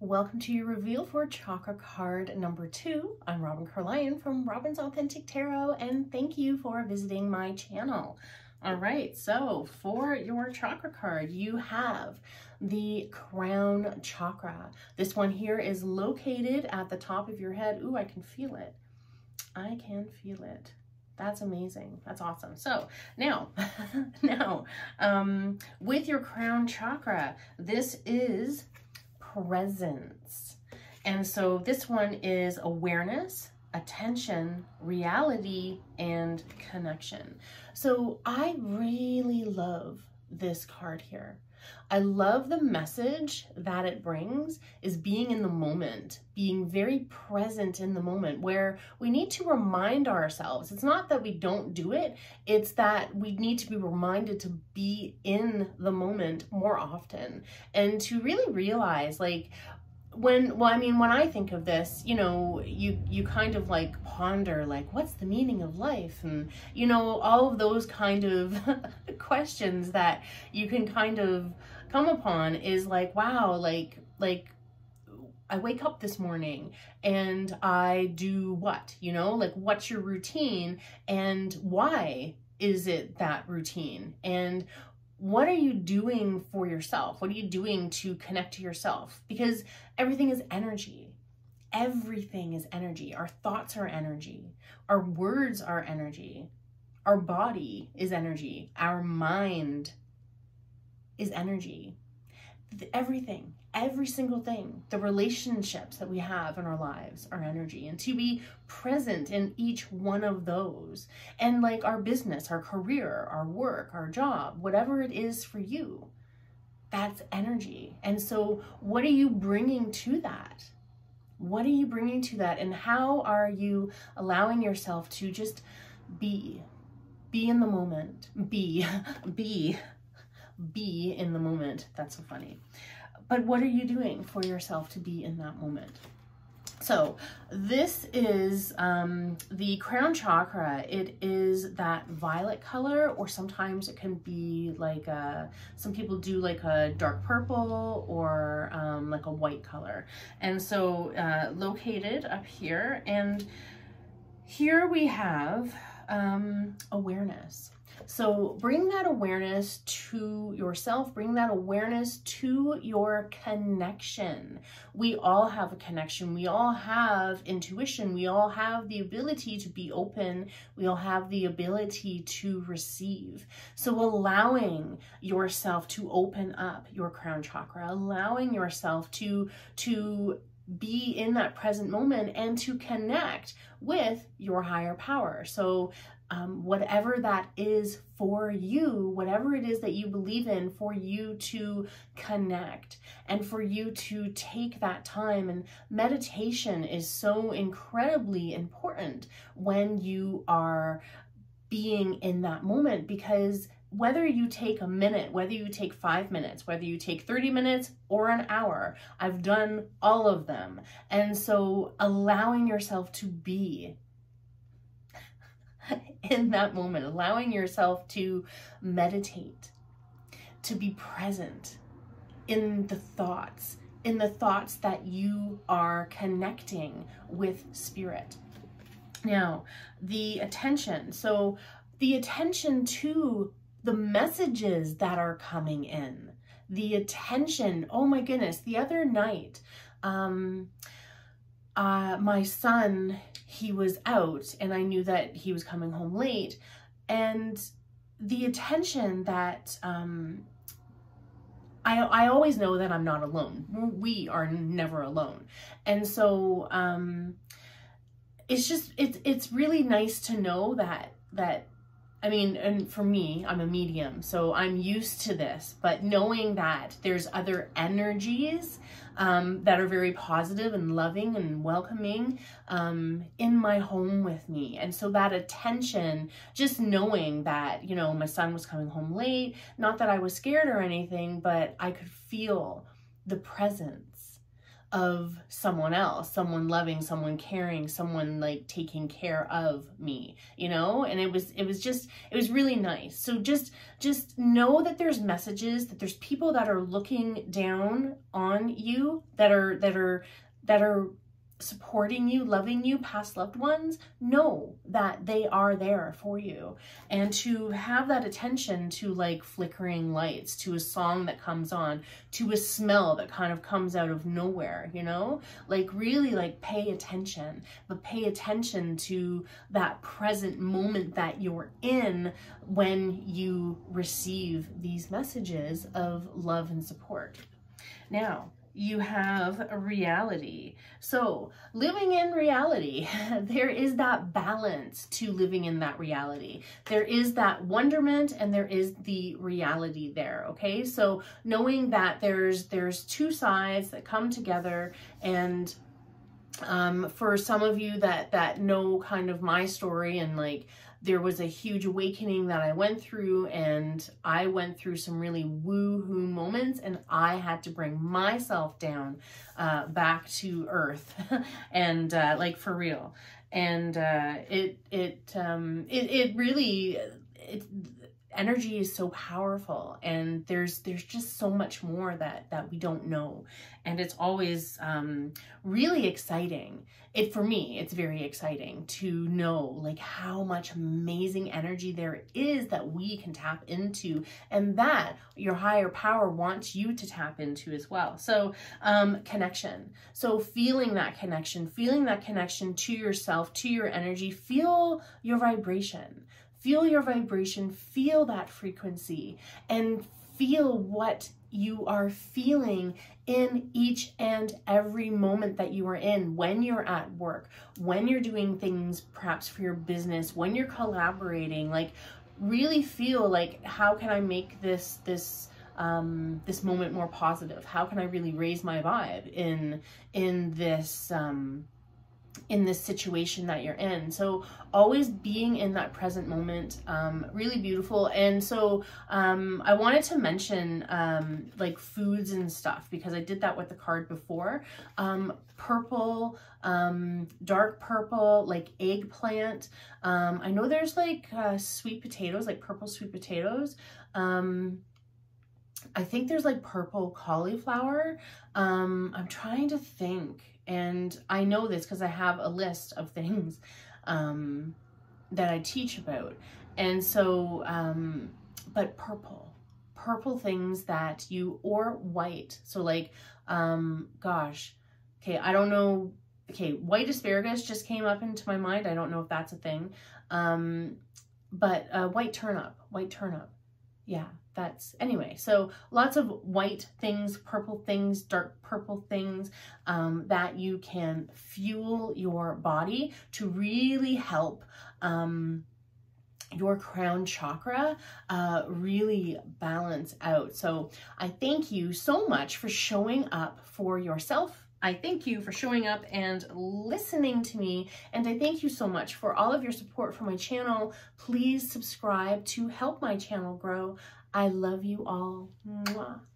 Welcome to your reveal for chakra card number 2. I'm Robin Carlyon from Robin's Authentic Tarot, and thank you for visiting my channel. All right, so for your chakra card, you have the crown chakra. This one here is located at the top of your head. Ooh, I can feel it. I can feel it. That's amazing. That's awesome. So now, with your crown chakra, this is presence. And so this one is awareness, attention, reality, and connection. So I really love this card here. I love the message that it brings is being in the moment, being very present in the moment, where we need to remind ourselves. It's not that we don't do it, it's that we need to be reminded to be in the moment more often and to really realize, like, when I think of this, you know, you kind of like ponder, like, what's the meaning of life? And, you know, all of those kind of questions that you can kind of come upon is like, wow, like I wake up this morning and I do what, you know, like, what's your routine and why is it that routine? And what are you doing for yourself? What are you doing to connect to yourself? Because everything is energy. Everything is energy. Our thoughts are energy. Our words are energy. Our body is energy. Our mind is energy. Everything, every single thing, the relationships that we have in our lives are energy, and to be present in each one of those, and like our business, our career, our work, our job, whatever it is for you, that's energy. And so what are you bringing to that? What are you bringing to that? And how are you allowing yourself to just be in the moment, be in the moment. That's so funny. But what are you doing for yourself to be in that moment? So this is the crown chakra. It is that violet color, or sometimes it can be like some people do like a dark purple or like a white color. And so located up here, and here we have awareness. So bring that awareness to yourself, bring that awareness to your connection. We all have a connection. We all have intuition. We all have the ability to be open. We all have the ability to receive. So allowing yourself to open up your crown chakra, allowing yourself to be in that present moment and to connect with your higher power. So whatever that is for you, whatever it is that you believe in, for you to connect and for you to take that time. And meditation is so incredibly important when you are being in that moment, because whether you take a minute, whether you take 5 minutes, whether you take 30 minutes or an hour, I've done all of them. And so allowing yourself to be in that moment, allowing yourself to meditate, to be present in the thoughts that you are connecting with spirit. Now, the attention. So the attention to the messages that are coming in, the attention. Oh my goodness, the other night, my son, he was out and I knew that he was coming home late, and the attention that, I always know that I'm not alone. We are never alone. And so, it's really nice to know that, I mean, and for me, I'm a medium, so I'm used to this, but knowing that there's other energies that are very positive and loving and welcoming in my home with me. And so that attention, just knowing that, you know, my son was coming home late, not that I was scared or anything, but I could feel the presence of someone else, someone loving, someone caring, someone like taking care of me, you know? And it was really nice. So just know that there's messages, that there's people that are looking down on you, that are supporting you, loving you, past loved ones. Know that they are there for you. And to have that attention to like flickering lights, to a song that comes on, to a smell that kind of comes out of nowhere, you know, like really like pay attention, but pay attention to that present moment that you're in when you receive these messages of love and support. Now, you have a reality. So living in reality, there is that balance to living in that reality. There is that wonderment and there is the reality there, okay? So knowing that there's two sides that come together, and for some of you that know kind of my story, and like there was a huge awakening that I went through, and I went through some really woo-hoo moments, and I had to bring myself down back to earth and like for real. And it really, energy is so powerful, and there's just so much more that we don't know, and it's always really exciting. For me, it's very exciting to know like how much amazing energy there is that we can tap into, and that your higher power wants you to tap into as well. So connection. So feeling that connection to yourself, to your energy, feel your vibration. Feel your vibration, feel that frequency, and feel what you are feeling in each and every moment that you are in, when you're at work, when you're doing things perhaps for your business, when you're collaborating. Like really feel like, how can I make this moment more positive? How can I really raise my vibe in this situation that you're in? So always being in that present moment, really beautiful. And so I wanted to mention like foods and stuff, because I did that with the card before. Purple, dark purple, like eggplant. I know there's like sweet potatoes, like purple sweet potatoes. I think there's like purple cauliflower. I'm trying to think. And I know this because I have a list of things that I teach about. And so, but purple things that you, or white. So like, gosh, okay, I don't know. Okay, white asparagus just came up into my mind. I don't know if that's a thing. But white turnip. Yeah, that's, anyway, so lots of white things, purple things, dark purple things that you can fuel your body to really help your crown chakra really balance out. So I thank you so much for showing up for yourself. I thank you for showing up and listening to me, and I thank you so much for all of your support for my channel. Please subscribe to help my channel grow. I love you all. Mwah.